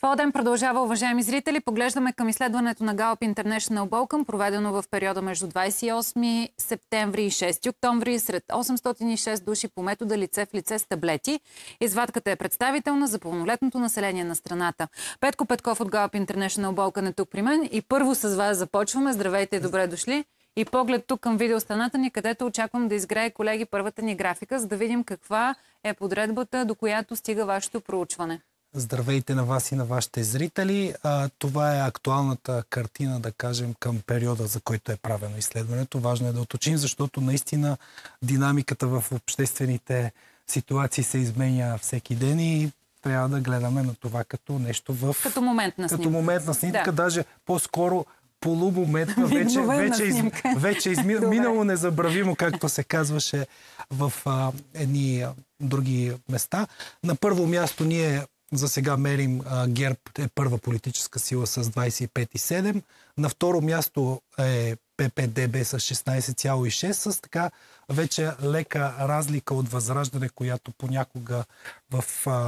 Твоя ден продължава, уважаеми зрители. Поглеждаме към изследването на Gallup International Balkan, проведено в периода между 28 септември и 6 октомври сред 806 души по метода лице в лице с таблети. Извадката е представителна за пълнолетното население на страната. Петко Петков от Gallup International Balkan е тук при мен и първо с вас започваме. Здравейте и добре дошли. И поглед тук към видеостаната ни, където очаквам да изгрее, колеги, първата ни графика, за да видим каква е подредбата, до която стига вашето проучване. Здравейте на вас и на вашите зрители. Това е актуалната картина, да кажем, към периода, за който е правено изследването. Важно е да уточним, защото наистина динамиката в обществените ситуации се изменя всеки ден и трябва да гледаме на това като нещо в... Като моментна снимка. Като моментна снимка, да. Даже по-скоро полумоментна, вече минало незабравимо, както се казваше в едни други места. На първо място ние за сега мерим ГЕРБ е първа политическа сила с 25,7. На второ място е ППДБ с 16,6, с така вече лека разлика от Възраждане, която понякога в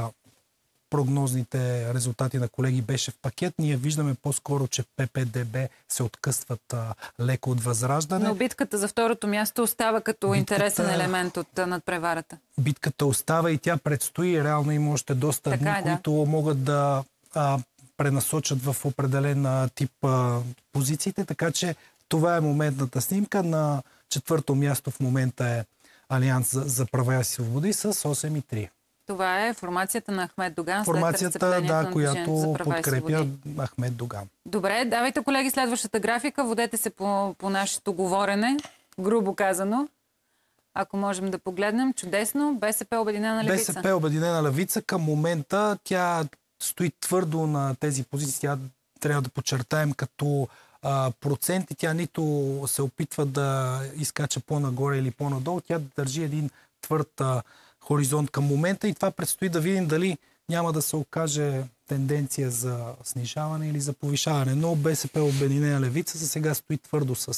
прогнозните резултати на колеги беше в пакет. Ние виждаме по-скоро, че ППДБ се откъсват леко от Възраждане. Но битката за второто място остава като интересен елемент от надпреварата. Битката остава и тя предстои. Реално има още доста дни, които могат да пренасочат в определен тип позициите. Така че това е моментната снимка. На четвърто място в момента е Алианс за права и свободи с 8,3. Това е формацията на Ахмед Доган. Формацията, да, която подкрепя Ахмед Доган. Добре, давайте, колеги, следващата графика. Водете се по нашето говорене, грубо казано. Ако можем да погледнем, чудесно. БСП Обединена левица. БСП Обединена левица към момента тя стои твърдо на тези позиции. Тя трябва да подчертаем като проценти. Тя нито се опитва да изкача по-нагоре или по-надолу. Тя държи един твърд хоризонт към момента и това предстои да видим дали няма да се окаже тенденция за снижаване или за повишаване. Но БСП Обединена левица за сега стои твърдо с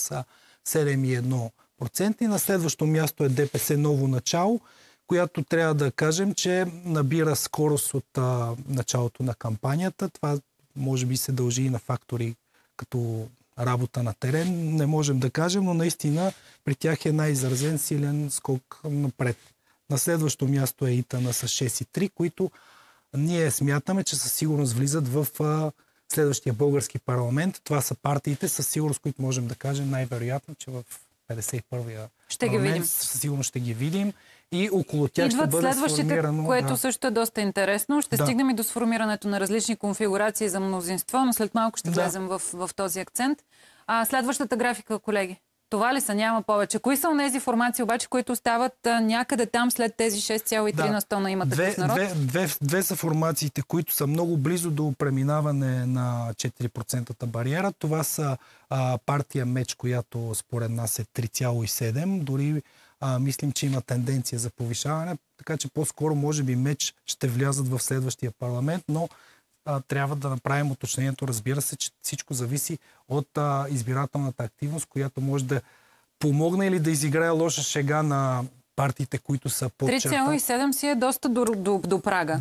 7,1%. И на следващо място е ДПС Ново начало, която трябва да кажем, че набира скорост от началото на кампанията. Това може би се дължи и на фактори като работа на терен. Не можем да кажем, но наистина при тях е най-изразен силен скок напред. На следващо място е ИТН с 6,3, които ние смятаме, че със сигурност влизат в следващия български парламент. Това са партиите, със сигурност, които можем да кажем най-вероятно, че в 51-я парламент със сигурност ще ги видим. И около тях ще бъде сформирано... което също е доста интересно. Ще стигнем и до сформирането на различни конфигурации за мнозинство, но след малко ще влезем в този акцент. Следващата графика, колеги. Това ли са? Няма повече. Кои са онези формации обаче, които остават някъде там след тези 6,3 на 100 на Има такъв народ? Две са формациите, които са много близо до преминаване на 4% бариера. Това са партия Меч, която според нас е 3,7. Дори мислим, че има тенденция за повишаване. Така че по-скоро може би Меч ще влязат в следващия парламент, но трябва да направим уточнението. Разбира се, че всичко зависи от избирателната активност, която може да помогне или да изиграе лоша шега на партиите, които са под черта. 3,7 си е доста до прага.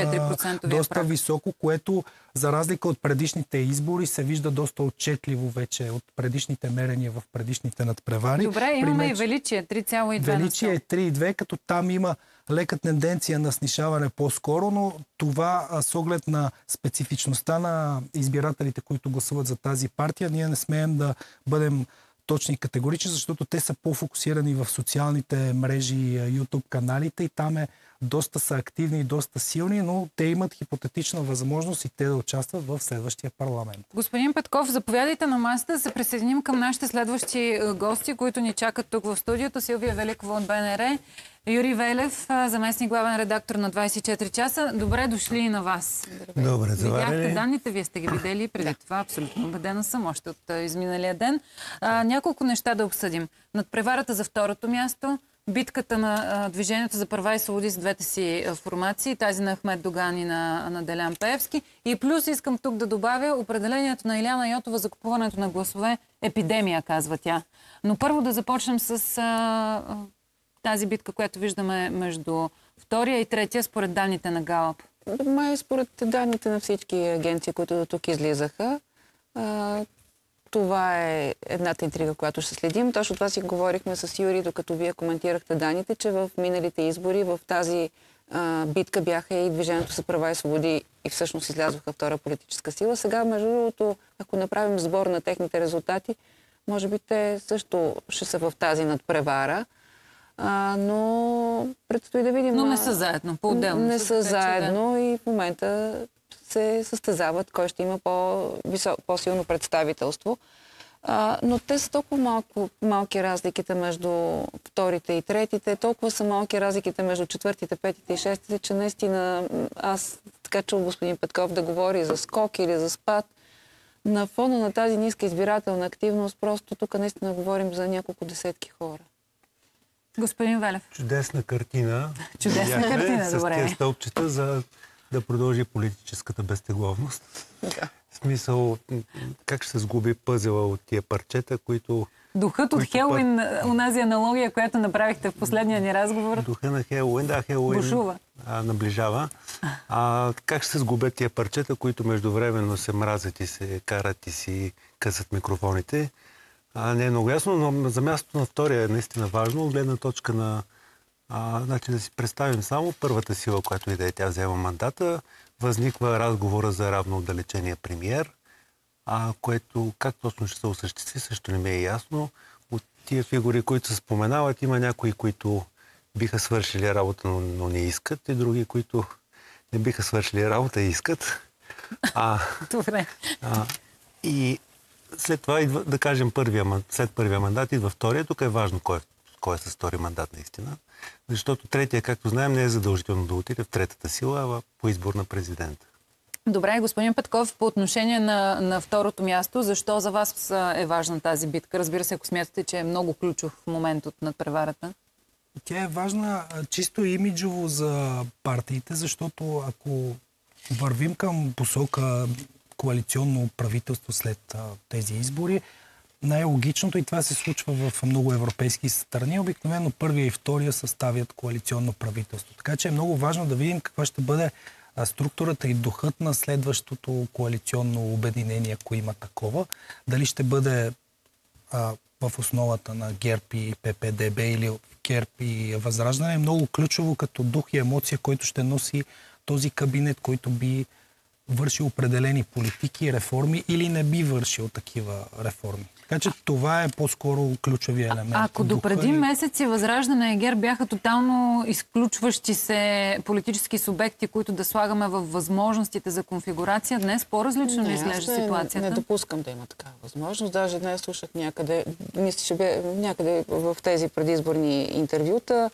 4% доста високо, което за разлика от предишните избори се вижда доста отчетливо вече от предишните мерения в предишните надпревари. Добре, имаме и Величие 3,2. Величие е 3,2, като там има лека тенденция на снижаване по-скоро, но това с оглед на специфичността на избирателите, които гласуват за тази партия, ние не смеем да бъдем точни и категорични, защото те са по-фокусирани в социалните мрежи, YouTube каналите и там доста са активни и доста силни, но те имат хипотетична възможност и те да участват в следващия парламент. Господин Петков, заповядайте на масата да се присъединим към нашите следващи гости, които ни чакат тук в студиото. Силвия Великова от БНР, Юрий Велев, заместник главен редактор на 24 часа. Добре дошли и на вас. Добре, видяхте данните, вие сте ги видели преди това. Абсолютно убедена съм, още от изминалия ден. Няколко неща да обсъдим. Надпреварата за второто място, битката на Движението за права и свободи с двете си формации, тази на Ахмед Доган и на Делян Пеевски. И плюс искам тук да добавя определението на Илияна Йотова за купуването на гласове. Епидемия, казва тя. Но първо да започнем с тази битка, която виждаме между втория и третия, според данните на Галап. Май според данните на всички агенции, които до тук излизаха, това е едната интрига, която ще следим. Точно това си говорихме с Юрий, докато вие коментирахте данните, че в миналите избори в тази битка бяха и Движението за права и свободи и всъщност излязоха втора политическа сила. Сега, между другото, ако направим сбор на техните резултати, може би те също ще са в тази надпревара. Но предстои да видим. Но не са заедно, по-отделно. Не са заедно и в момента се състезават кой ще има по-силно представителство. Но те са толкова малки разликите между вторите и третите, толкова са малки разликите между четвъртите, петите и шестите, че наистина аз така чул господин Петков да говори за скок или за спад. На фона на тази ниска избирателна активност, просто тук наистина говорим за няколко десетки хора. Господин Велев. Чудесна картина. Чудесна картина, добре. С тези стълбчета, за да продължи политическата безтегловност. Да. В смисъл, как ще се сгуби пъзела от тия парчета, които... Духът от Хелуин, онази аналогия, която направихте в последния ни разговор. Духа на Хелуин, да, Хелуин бушува. Наближава. Как ще се сгубят тия парчета, които междувременно се мразят и се карат и си късат микрофоните? Не е много ясно, но за мястото на втория е наистина важно. От гледна точка на... значи да си представим само първата сила, която и да е тя взема мандата. Възниква разговора за равно отдалечения премиер, което как точно ще се осъществи, също не ми е ясно. От тия фигури, които се споменават, има някои, които биха свършили работа, но не искат, и други, които не биха свършили работа и искат. Добре. И след това идва, да кажем, след първия мандат идва втория. Тук е важно кой е с втори мандат наистина. Защото третия, както знаем, не е задължително да отиде в третата сила, а по избор на президента. Добре, господин Петков, по отношение на второто място, защо за вас е важна тази битка? Разбира се, ако смятате, че е много ключов момент от надпреварата. Тя е важна чисто имиджово за партиите, защото ако вървим към посока коалиционно правителство след тези избори, най-логичното, и това се случва в много европейски страни, обикновено първия и втория съставят коалиционно правителство. Така че е много важно да видим каква ще бъде структурата и духът на следващото коалиционно обединение, ако има такова. Дали ще бъде в основата на ГЕРБ и ППДБ или ГЕРБ и Възраждане. Е много ключово като дух и емоция, който ще носи този кабинет, който би върши определени политики и реформи или не би вършил такива реформи. Така че това е по-скоро ключовия елемент. Ако допреди месеци Възраждане и ГЕРБ бяха тотално изключващи се политически субекти, които да слагаме във възможностите за конфигурация, днес по-различно ли изглежда ситуацията? Не допускам да има такава възможност. Даже днес слушах някъде, мисля, че бе някъде в тези предизборни интервюта,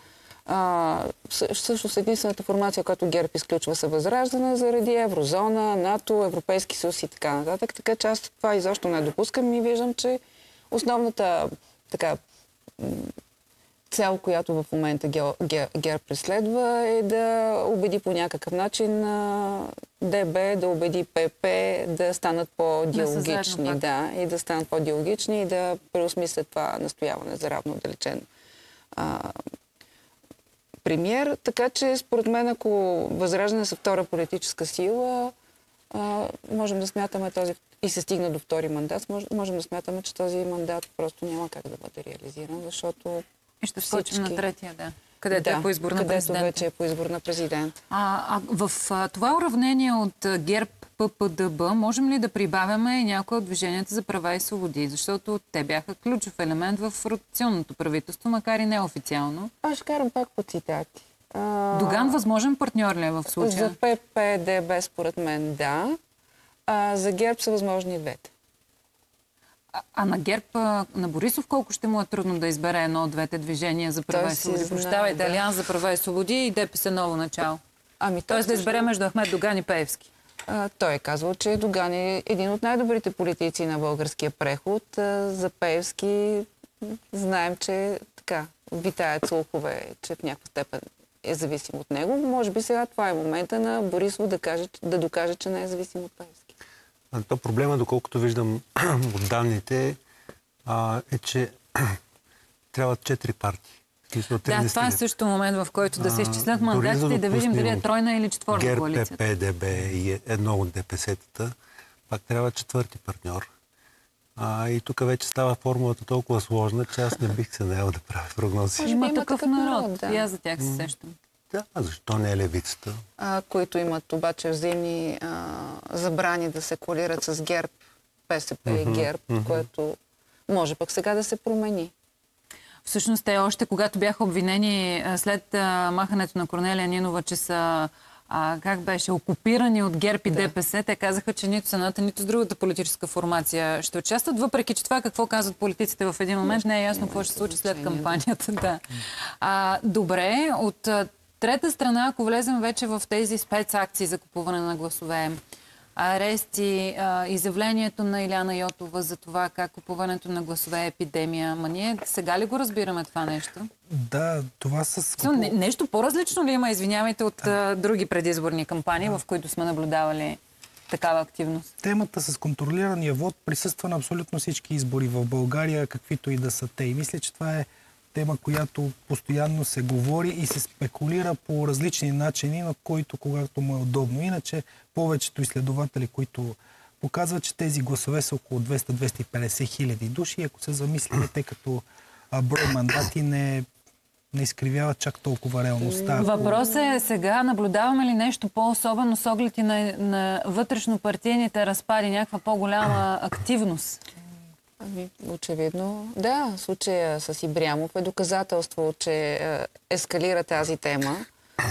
всъщност единствената формация, която ГЕРБ изключва, са Възраждане заради еврозона, НАТО, Европейски съюз и така нататък. Така че аз това изобщо не допускам и виждам, че основната цел, която в момента ГЕРБ преследва, е да убеди по някакъв начин ДБ, да убеди ПП да станат по-диалогични. И да станат по-диалогични и да преосмислят това настояване за равно отдалечен премиер. Така че, според мен, ако Възраждане са втора политическа сила, можем да смятаме и се стигна до втори мандат, можем да смятаме, че този мандат просто няма как да бъде реализиран, защото и ще скочим на третия, където е по избор на президент. Където вече е по избор на президент. В това уравнение от ГЕРБ ППДБ можем ли да прибавяме и някои от движенията за права и свободи? Защото те бяха ключов елемент в ротационното правителство, макар и неофициално. Аз ще карам пак по цитати. Доган възможен партньор ли е в случая? За ППДБ според мен да. За ГЕРБ са възможни двете. На ГЕРБ, на Борисов, колко ще му е трудно да избере едно от двете движения за права и свободи? Прощавайте, Алианс за права и свободи и ДПС ново начало. Тоест да избере между Ахмед Доган и Пеевски. Той е казвал, че Доган е един от най-добрите политици на българския преход. За Пеевски знаем, че витаят слухове, че в някаква степен е зависим от него. Може би сега това е момента на Борисов да докаже, че не е зависим от Пеевски. То проблема, доколкото виждам от данните, е, че трябват 4 партии. Да, това е също момент, в който да се изчислят мандатите и да видим дали е тройна или четвърна коалиция. ГЕРБ, ПДБ и едно от ДПС-тата, пак трябва четвърти партньор. И тук вече става формулата толкова сложна, че аз не бих се наел да правя прогнози. Има такъв народ. И аз за тях се сещам. Да, а защо не е левицата? Които имат обаче взаимни забрани да се коалират с ГЕРБ, БСП и ГЕРБ, което може пък сега да се промени. Всъщност те още когато бяха обвинени след махането на Корнелия Нинова, че са как беше, окупирани от ГЕРБ и ДПС, те казаха, че нито с едната, нито с другата политическа формация ще участват, въпреки че това какво казват политиците в един момент не е ясно какво ще се случи след кампанията. Да. Добре, от трета страна, ако влезем вече в тези спецакции за купуване на гласове, арести, изявлението на Иляна Йотова за това как купуването на гласове е епидемия. Ние сега ли го разбираме това нещо? Да, това с... Нещо по-различно ли има, извинявайте, от други предизборни кампании, в които сме наблюдавали такава активност? Темата с контролирания вод присъства на абсолютно всички избори в България, каквито и да са те. И мисля, че това е тема, която постоянно се говори и се спекулира по различни начини, на които когато му е удобно. Иначе повечето изследователи, които показват, че тези гласове са около 200-250 хиляди души, ако се замислите, те като брой мандати не изкривяват чак толкова реалността. Въпросът е сега, наблюдаваме ли нещо по-особено с оглед и на вътрешно-партийните разпади, някаква по-голяма активност? Очевидно, да. Случая с Ибрямов е доказателство, че ескалира тази тема.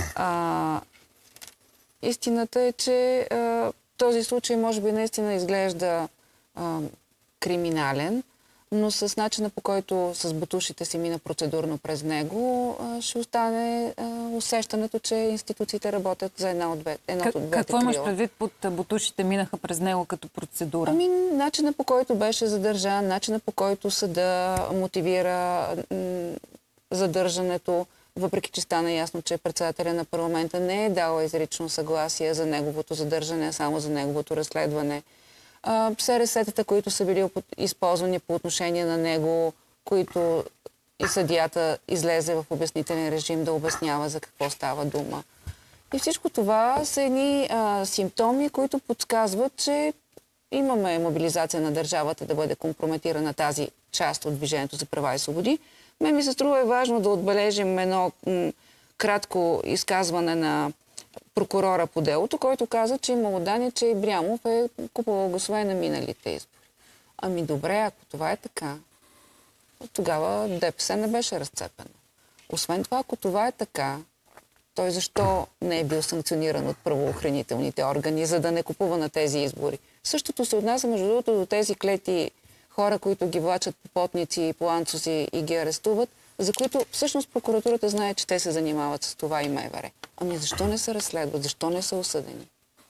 Истината е, че този случай може би наистина изглежда криминален, но с начина по който с ботушите си мина процедурно през него, ще остане усещането, че институциите работят за едното от двете крила. Какво имаш предвид под ботушите минаха през него като процедура? Начина по който беше задържан, начина по който съда мотивира задържането, въпреки че стана ясно, че председателя на парламента не е дал изрично съгласие за неговото задържане, а само за неговото разследване. СРС-тата, които са били използвани по отношение на него, които и съдията излезе в обяснителен режим да обяснява за какво става дума. И всичко това са едни симптоми, които подсказват, че имаме мобилизация на държавата да бъде компрометирана тази част от Движението за права и свободи. Мен ми се струва важно да отбележим едно кратко изказване на прокурора по делото, който каза, че имало данни, че Ибрямов е купувал гласове на миналите избори. Добре, ако това е така, тогава ДПС не беше разцепено. Освен това, ако това е така, той защо не е бил санкциониран от правоохранителните органи, за да не купува на тези избори? Същото се отнася, между другото, до тези клети хора, които ги влачат по потници и по анцузи и ги арестуват, за които всъщност прокуратурата знае, че те се занимават с това и МВР. Защо не се разследват? Защо не са осъдени?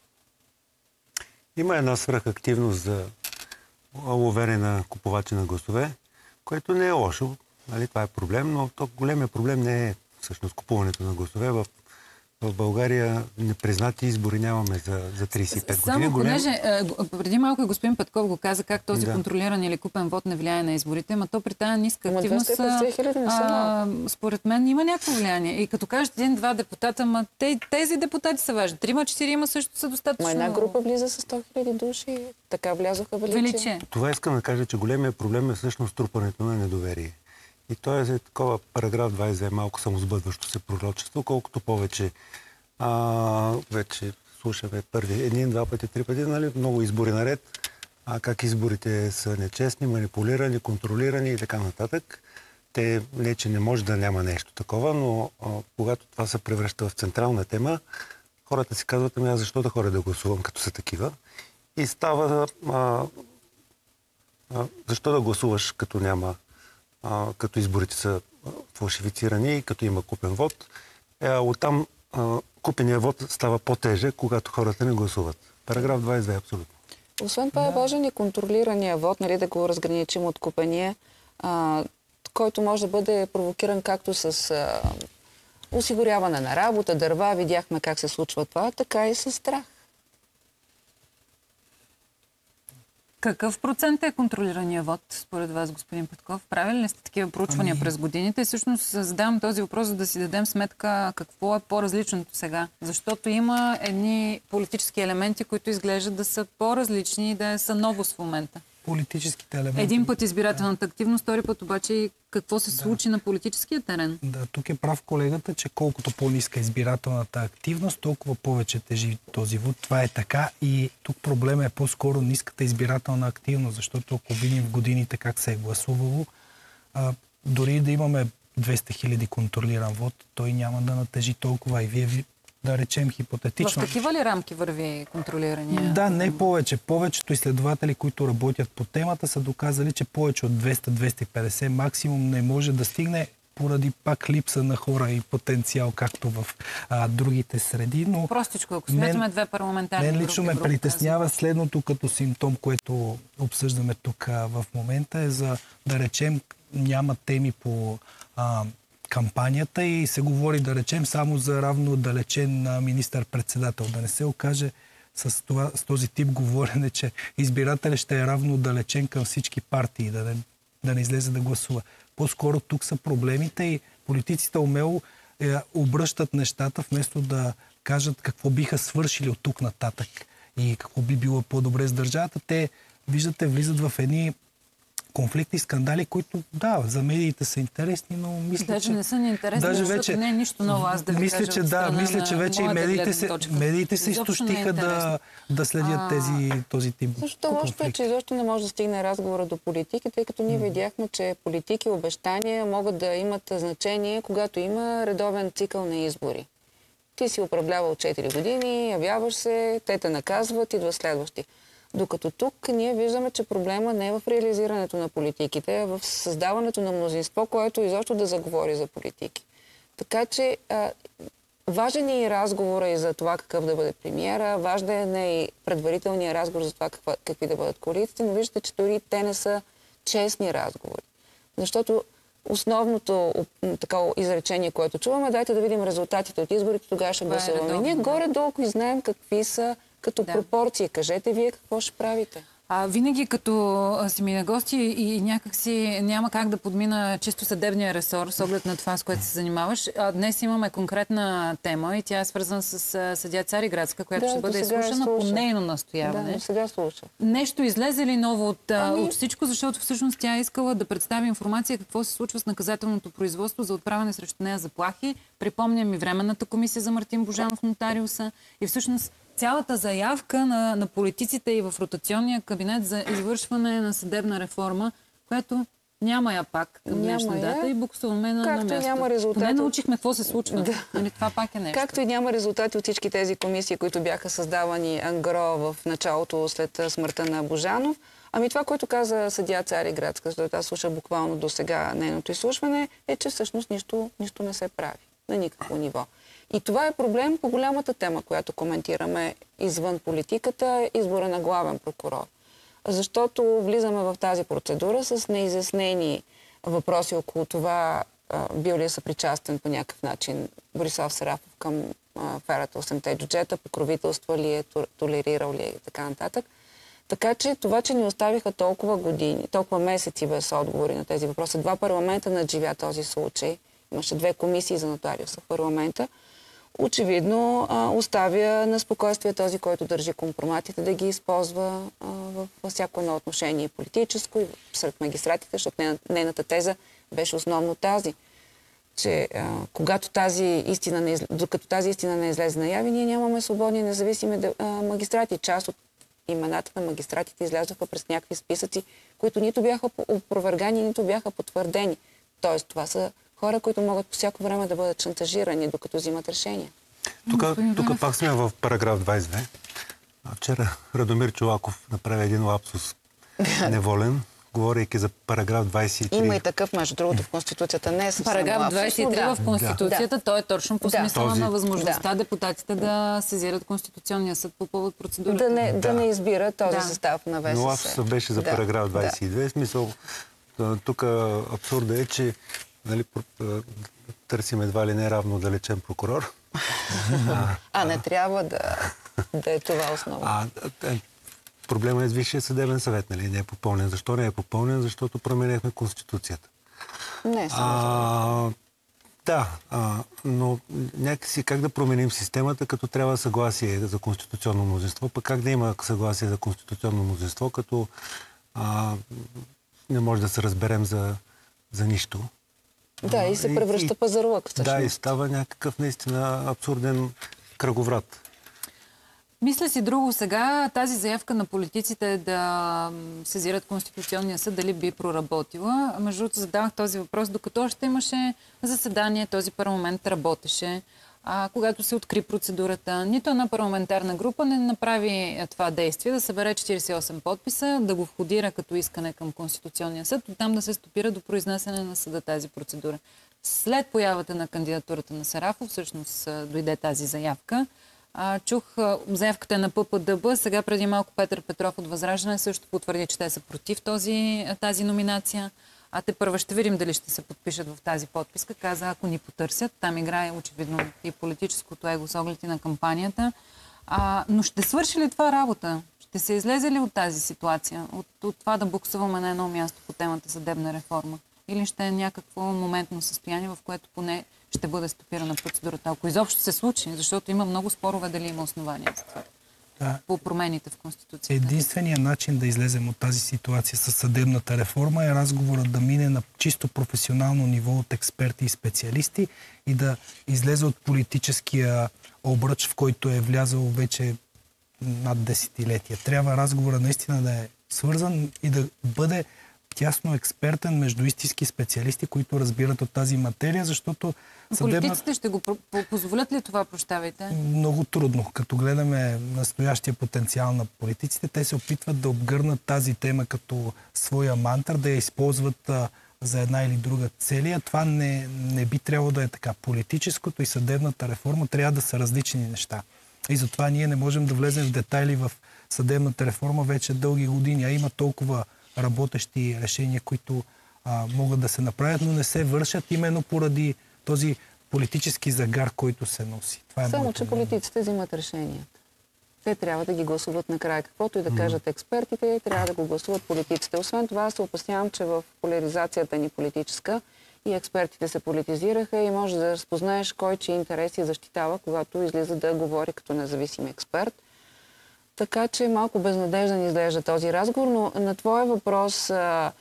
Има една свръхактивност за ловене на купувачи на гласове, което не е лошо. Това е проблем, но големия проблем не е всъщност купуването на гласове. В България непризнати избори нямаме за 35 години. Само понеже преди малко и господин Петков го каза как този контролиран или купен вод не влияе на изборите, но то при тази ниска активност според мен има някакво влияние. И като кажат един-два депутата, тези депутати са важни. 3-4 също са достатъчно. Една група влиза с 100 000 души. Така влязоха величие. Това искам да кажа, че големия проблем е всъщност трупането на недоверие. И то е такова параграф 20 малко самосбъдващо се пророчество, колкото повече вече слушаме един, два пъти, три пъти, много избори наред, как изборите са нечестни, манипулирани, контролирани и така нататък. Те не, че не може да няма нещо такова, но когато това се превръща в централна тема, хората си казват, аз защо да ходя да гласувам, като са такива. И става защо да гласуваш, като няма като изборите са фалшифицирани и като има купен вод. Оттам купения вод става по-тежък, когато хората не гласуват. Параграф 22 абсолютно. Освен това е важен и контролирания вод, да го разграничим от купения, който може да бъде провокиран както с осигуряване на работа, дърва, видяхме как се случва това, така и с страх. Какъв процент е контролирания вод, според вас, господин Петков? Правили ли сте такива проучвания през годините? Всъщност задавам този въпрос, за да си дадем сметка какво е по-различното сега. Защото има едни политически елементи, които изглеждат да са по-различни и да са новост в момента. Политическите елементи. Един път избирателната активност, втори път обаче какво се случи на политическия терен. Да, тук е прав колегата, че колкото по-ниска избирателната активност, толкова повече тежи този вод. Това е така и тук проблема е по-скоро ниската избирателна активност, защото ако видим в годините как се е гласувало, дори да имаме 200 хиляди контролиран вод, той няма да натежи толкова и вие да речем хипотетично. В такива ли рамки върви контролирания? Да, не повече. Повечето изследователи, които работят по темата, са доказали, че повече от 200-250 максимум не може да стигне поради пак липса на хора и потенциал, както в другите среди. Но простичко, ако смятаме две парламентарни групи. Мен лично ме притеснява следното като симптом, което обсъждаме тук в момента, е за, да речем, няма теми по кампанията и се говори, да речем, само за равно отдалечен министър-председател. Да не се окаже с този тип говорене, че избирателят ще е равно отдалечен към всички партии, да не излезе да гласува. По-скоро тук са проблемите и политиците умело обръщат нещата, вместо да кажат какво биха свършили от тук нататък и какво би било по-добре с държавата. Те, виждате, влизат в едни конфликти и скандали, които, да, за медиите са интересни, но мисля, даже че... не са ни интересни, даже защото вече, не е нищо ново, аз да ви мисля, кажа че, да, мисля, че вече и медиите се изтощиха да следят този тип Също лошото е, че изобщо не може да стигне разговора до политики, тъй като ние видяхме, че политики и обещания могат да имат значение, когато има редовен цикъл на избори. Ти си управлявал 4 години, явяваш се, те те наказват, идва следващи. Докато тук ние виждаме, че проблема не е в реализирането на политиките, а в създаването на мнозинство, което изобщо да заговори за политики. Така че важен е и разговора и за това какъв да бъде премиера, важен е и предварителният разговор за това какви да бъдат коалициите, но виждате, че дори те не са честни разговори. Защото основното изречение, което чуваме, дайте да видим резултатите от изборите, тогава ще гласуваме. Ние горе-долу и знаем какви са като пропорции. Кажете вие какво ще правите. Винаги като си ми на гости и някакси няма как да подмина чисто съдебния ресор с оглед на това, с което се занимаваш. Днес имаме конкретна тема и тя е свързана с съдия Цариградска, която ще бъде изслушана по нейно настояване. Да, сега слуша. Нещо излезе ли ново от всичко, защото всъщност тя искала да представи информация какво се случва с наказателното производство за отправяне срещу нея заплахи. Припомням и Временната комисия за Мартин Божанов, нотариуса, и всъщност цялата заявка на политиците и в ротационния кабинет за извършване на съдебна реформа, която няма я пак към днешна дата и буксуваме на място. Няма резултати. Поне научихме какво се случва. Нали, това пак е нещо. Както и няма резултати от всички тези комисии, които бяха създавани ангро в началото след смъртта на Божанов. Това, което каза съдия Цариградска, защото аз слушах буквално до сега нейното изслушване, е, че всъщност нищо не се прави на никакво ниво. И това е проблем по голямата тема, която коментираме извън политиката, избора на главен прокурор. Защото влизаме в тази процедура с неизяснени въпроси около това, бил ли е съпричастен по някакъв начин Борислав Сарафов към аферата 8-те джуджета, покровителства ли е, толерирал ли е и така нататък. Така че това, че ни оставиха толкова години, толкова месеци без отговори на тези въпроси, 2 парламента надживя този случай, имаше 2 комисии за нотариуса в парламента, очевидно оставя на спокойствие този, който държи компроматите, да ги използва във всяко едно отношение политическо и сред магистратите, защото нейната теза беше основно тази, че докато тази истина не излезе наяви, ние нямаме свободни независими магистрати. Част от имената на магистратите излязоха през някакви списъци, които нито бяха опровергани, нито бяха потвърдени. Тоест, това са хора, които могат по всяко време да бъдат шантажирани, докато взимат решения. Тук пак сме в параграф 22. Вчера Радомир Чолаков направи един лапсус неволен, говорейки за параграф 23. Има и такъв, между другото, в Конституцията не е съвсем параграф 23 в Конституцията, той е точно по смисъла на възможността депутатите да сезират Конституционния съд по повод процедурата. Да не избира този състав на ВСС. Но лапсусът беше за параграф 22. В смисъл, тук абсурдът е, че търсим едва ли не равно далечен прокурор. Не трябва да е това основа. проблема е с Висшия съдебен съвет, нали? Не е попълнен. Защо не е попълнен? Защото променяхме Конституцията. Не е само но някакси как да променим системата, като трябва съгласие за конституционно мнозинство, пък как да има съгласие за конституционно мнозинство, като не може да се разберем за нищо. Да, и се превръща пазарлък всъщност. Да, и става някакъв наистина абсурден кръговрат. Мисля си друго сега. Тази заявка на политиците да сезират Конституционния съд, дали би проработила. Между другото, задавах този въпрос, докато още имаше заседание, този парламент работеше. Когато се откри процедурата, нито една парламентарна група не направи това действие, да събере 48 подписа, да го входира като искане към Конституционния съд, оттам да се стопира до произнасяне на съда тази процедура. След появата на кандидатурата на Сарафов, всъщност дойде тази заявка. Чух заявката на ППДБ. Сега преди малко Петър Петров от Възраждане също потвърди, че те са против тази номинация. Те първо ще видим дали ще се подпишат в тази подписка. Каза, ако ни потърсят, там играе очевидно и политическото его с оглед и на кампанията. Но ще свърши ли това работа? Ще се излезе ли от тази ситуация? От това да буксуваме на едно място по темата съдебна реформа? Или ще е някакво моментно състояние, в което поне ще бъде стопирана процедурата? Ако изобщо се случи, защото има много спорове дали има основания за това. По промените в Конституцията. Единственият начин да излезем от тази ситуация с съдебната реформа е разговорът да мине на чисто професионално ниво от експерти и специалисти и да излезе от политическия обръч, в който е влязъл вече над десетилетия. Трябва разговорът наистина да е свързан и да бъде тясно експертен между истински специалисти, които разбират от тази материя, защото политиците ще го позволят ли това, прощавайте? Много трудно. Като гледаме настоящия потенциал на политиците, те се опитват да обгърнат тази тема като своя мантър, да я използват за една или друга цели. Това не би трябвало да е така. Политическото и съдебната реформа трябва да са различни неща. И затова ние не можем да влезем в детайли в съдебната реформа вече дълги години. Има толкова работещи решения, които могат да се направят, но не се вършат именно поради този политически загар, който се носи. Това е само, че политиците взимат решенията. Те трябва да ги гласуват накрая. Каквото и да кажат експертите, трябва да го гласуват политиците. Освен това, се опасявам, че в поляризацията ни политическа и експертите се политизираха и може да разпознаеш кой чии интереси защитава, когато излиза да говори като независим експерт. Така че малко безнадежден изглежда този разговор, но на твоя въпрос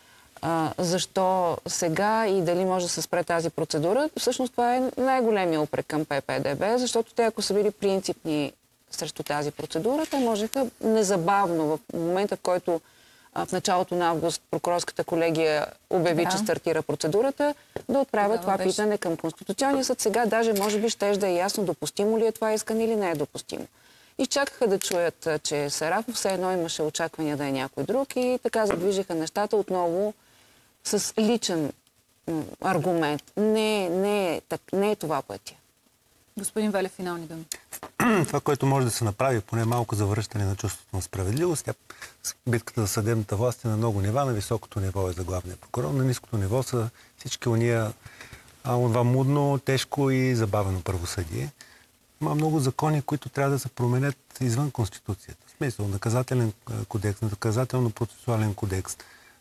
защо сега и дали може да се спре тази процедура, всъщност това е най-големия упрек към ППДБ, защото те, ако са били принципни срещу тази процедура, те можеха незабавно, в момента, в който в началото на август прокурорската колегия обяви, че стартира процедурата, да отправят това питане към Конституционния съд. Сега даже може би щеше да е ясно допустимо ли е това искане или не е допустимо. Изчакаха да чуят, че Сарафов все едно имаше очаквания да е някой друг и така задвижиха нещата отново с личен аргумент. Не е това пътя. Господин Велев, финални думи. Това, което може да се направи, поне малко завръщане на чувството на справедливост. Битката за съдебната власт е на много нива. На високото ниво е за главния прокурор. На ниското ниво са всички ония това мудно, тежко и забавено правосъдие. Има много закони, които трябва да се променят извън Конституцията. В смисъл, наказателен кодекс, наказателно-процесуален кодекс.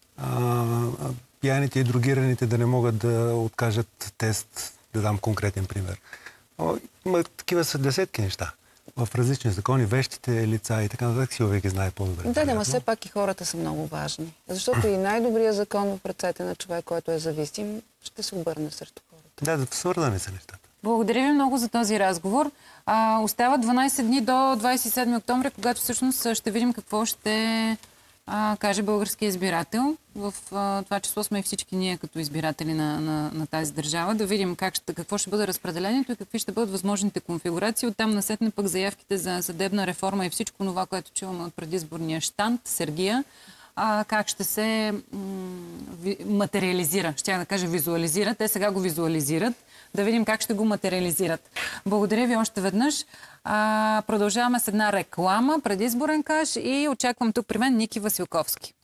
Пияните и другираните да не могат да откажат тест, да дам конкретен пример. Има такива са десетки неща. В различни закони, вещите лица и така нататък, Силвия ги знае по-добре. Да, но все пак и хората са много важни. Защото и най-добрият закон в ръцете на човек, който е зависим, ще се обърне срещу хората. Да, свързани са нещата. Благодаря ви много за този разговор. Остава 12 дни до 27 октомври, когато всъщност ще видим какво ще каже българския избирател. В това число сме и всички ние като избиратели на тази държава. Да видим какво ще бъде разпределението и какви ще бъдат възможните конфигурации. Оттам насетне пък заявките за съдебна реформа и всичко това, което чуваме от предизборния щанд, Сергия, как ще се материализира. Щях да кажа визуализира. Те сега го визуализират. Да видим как ще го материализират. Благодаря ви още веднъж. Продължаваме с една реклама, предизборен каш и очаквам тук при мен Ники Василковски.